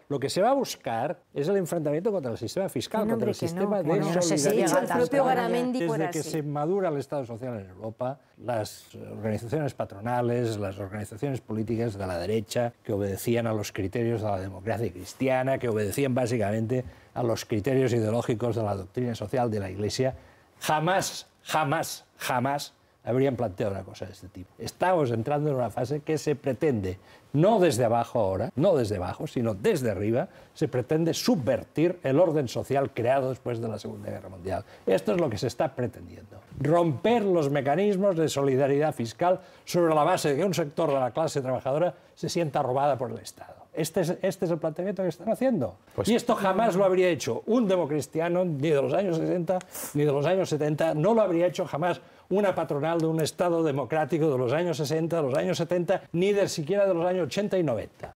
Lo que se va a buscar es el enfrentamiento contra el sistema fiscal, contra el sistema de no sé si solidaridad. el propio Garamendi Desde que se madura el Estado social en Europa, las organizaciones patronales, las organizaciones políticas de la derecha, que obedecían a los criterios de la democracia cristiana, que obedecían básicamente a los criterios ideológicos de la doctrina social de la Iglesia, jamás habrían planteado una cosa de este tipo. Estamos entrando en una fase que se pretende, no desde abajo ahora, no desde abajo, sino desde arriba, se pretende subvertir el orden social creado después de la Segunda Guerra Mundial. Esto es lo que se está pretendiendo. Romper los mecanismos de solidaridad fiscal sobre la base de que un sector de la clase trabajadora se sienta robada por el Estado. Este es el planteamiento que están haciendo. Y esto jamás lo habría hecho un democristiano, ni de los años 60, ni de los años 70, no lo habría hecho jamás una patronal de un Estado democrático de los años 60, de los años 70, ni siquiera de los años 80 y 90.